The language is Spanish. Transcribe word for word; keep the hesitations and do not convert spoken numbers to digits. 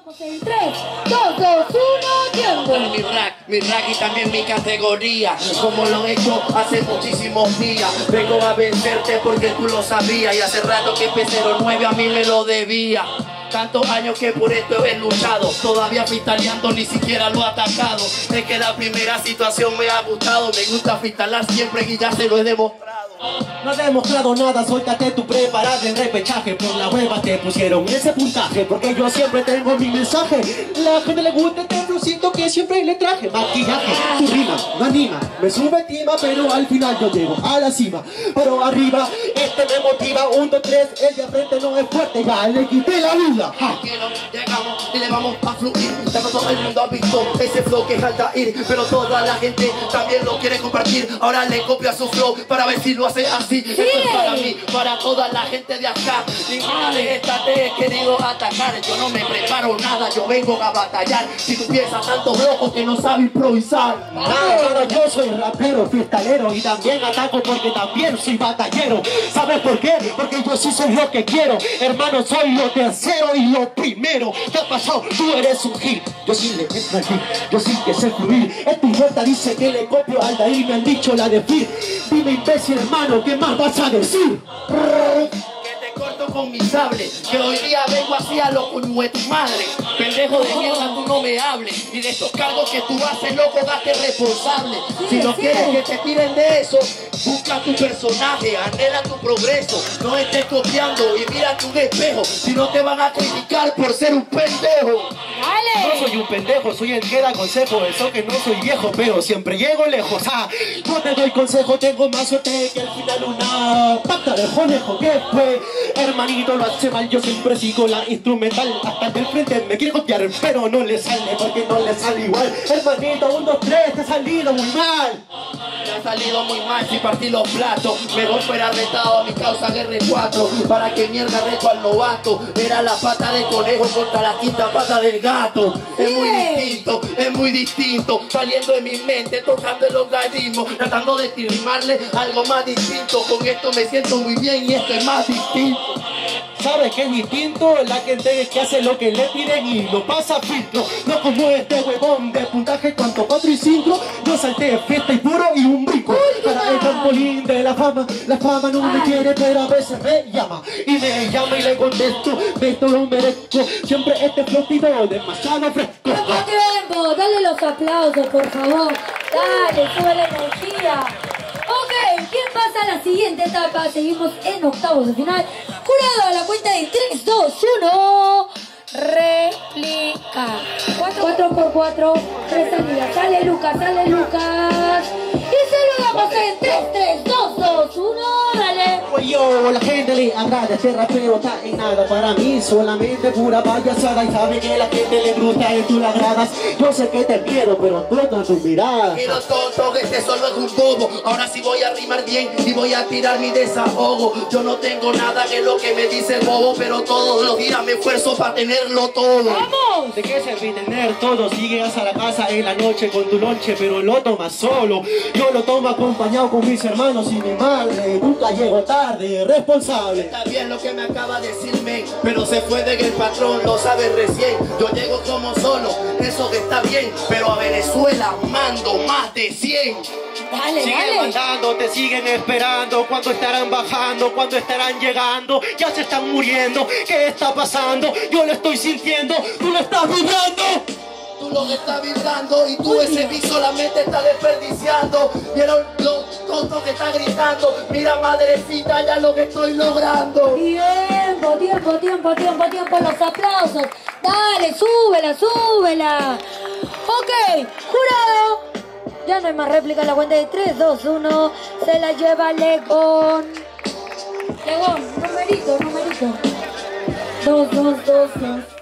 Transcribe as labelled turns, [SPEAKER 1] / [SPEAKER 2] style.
[SPEAKER 1] En tres, dos, dos, uno, tiempo.
[SPEAKER 2] Mi rack, mi rack y también mi categoría, como lo he hecho hace muchísimos días. Vengo a vencerte porque tú lo sabías y hace rato que P cero nueve a mí me lo debía. Tantos años que por esto he luchado, todavía freestyleando ni siquiera lo he atacado. Es que la primera situación me ha gustado, me gusta freestylar siempre y ya se lo he demostrado.
[SPEAKER 3] No has demostrado nada, suéltate tu preparada en repechaje. Por la hueva te pusieron ese puntaje, porque yo siempre tengo mi mensaje. La gente le gusta este flowcito que siempre le traje. Maquillaje, tu rima, no anima, me subestima, pero al final yo llego a la cima. Pero arriba, este me motiva, un, dos, tres, el de frente no es fuerte, ya le quité la vida.
[SPEAKER 2] Que no llegamos y le vamos a fluir. Ya no todo el mundo ha visto ese flow que es Altair, pero toda la gente también lo quiere compartir. Ahora le copia su flow para ver si lo hace así. Esto es para mí, para toda la gente de acá. Ninguna de estas te he querido atacar. Yo no me preparo nada, yo vengo a batallar. Si tú piensas tantos locos que no saben improvisar.
[SPEAKER 3] Ah, pero yo soy rapero, freestalero y también ataco porque también soy batallero. ¿Sabes por qué? Porque yo sí soy lo que quiero. Hermano, soy lo tercero y lo primero. ¿Qué ha pasado? Tú eres un hit. Yo sí le entro al hit, yo sí que sé fluir. Este idiota dice que le copio al Altair, me han dicho la de Fir. Dime, imbécil hermano, ¿qué más vas a decir?
[SPEAKER 2] Que te corto con mi sable, que hoy día vengo así a lo coño de tu madre. Pendejo de mierda, tú no me hables. Y de estos cargos que tú haces, loco, date responsable. Si no quieres que te tiren de eso, busca tu personaje, anhela tu progreso. No estés copiando y mírate un espejo, si no te van a criticar por ser un pendejo.
[SPEAKER 1] Dale.
[SPEAKER 3] No soy un pendejo, soy el que da consejo. Eso que no soy viejo, pero siempre llego lejos. Ah, no te doy consejo, tengo más suerte que al final una pata de conejo. ¿Qué fue? Hermanito, lo hace mal, yo siempre sigo la instrumental. Hasta el del frente me quiere copiar, pero no le sale porque no le sale igual. Hermanito, un, dos, tres, te ha salido muy mal.
[SPEAKER 2] Me ha salido muy mal si partí los platos. Mejor fuera retado a mi causa guerra cuatro. Para que mierda reto al novato. Era la pata de conejo contra la quinta pata del gato. Es muy distinto, es muy distinto. Saliendo de mi mente, tocando el organismo, tratando de rimarle algo más distinto. Con esto me siento muy bien y esto es más distinto.
[SPEAKER 3] ¿Sabes qué es distinto? La gente que hace lo que le piden y lo pasa filtro. No como este huevón de puntaje cuanto cuatro y cinco. Yo salté fiesta y puro y un brinco. Para el trampolín de la fama. La fama no me quiere pero a veces me llama. Y me llama y le contesto, de esto lo merezco. Siempre este flotito demasiado fresco.
[SPEAKER 1] ¡Tiempo, tiempo! Dale los aplausos, por favor. Dale, sube la energía. Ok, ¿quién pasa a la siguiente etapa? Seguimos en octavos de final. Jurado a la cuenta de tres, dos, uno. Réplica. cuatro por cuatro. Tres salidas. Sale Lucas, sale Lucas. Y se lo damos en tres, tres, dos, dos, uno. Dale.
[SPEAKER 3] Pues yo, la gente le agrada, este rapero está en nada. Para mí solamente pura payasada. Y sabe que la gente le gusta y tú la agradas. Yo sé que te miedo, pero tonto tu mirada.
[SPEAKER 2] Quiero tonto, que este solo es un bobo. Ahora sí voy a rimar bien y voy a tirar mi desahogo. Yo no tengo nada que lo que me dice el bobo, pero todos los días me esfuerzo para tenerlo todo.
[SPEAKER 1] ¡Vamos!
[SPEAKER 3] ¿De qué serví tener todo si llegas a la casa en la noche con tu lonche, pero lo tomas solo? Yo lo tomo acompañado con mis hermanos y mi madre. Nunca llego tarde, responsable.
[SPEAKER 2] Está bien lo que me acaba de decirme, pero se fue de que el patrón lo sabe recién. Yo llego como solo, eso que está bien, pero a Venezuela mando más de cien.
[SPEAKER 1] Dale,
[SPEAKER 3] Siguen
[SPEAKER 1] dale.
[SPEAKER 3] mandando, te siguen esperando. ¿Cuándo estarán bajando? ¿Cuándo estarán llegando? Ya se están muriendo. ¿Qué está pasando? Yo lo estoy sintiendo. ¿Tú lo estás vibrando?
[SPEAKER 2] Tú lo que estás vibrando y tú ese beat solamente estás desperdiciando. Vieron lo tonto que está gritando. Mira madrecita ya lo que estoy logrando.
[SPEAKER 1] Tiempo, tiempo, tiempo, tiempo, tiempo. Los aplausos. Dale, súbela, súbela. Ok, jurado. Ya no hay más réplica en la cuenta de tres, dos, uno. Se la lleva Legón. Legón, numerito, numerito. dos, dos, dos, dos.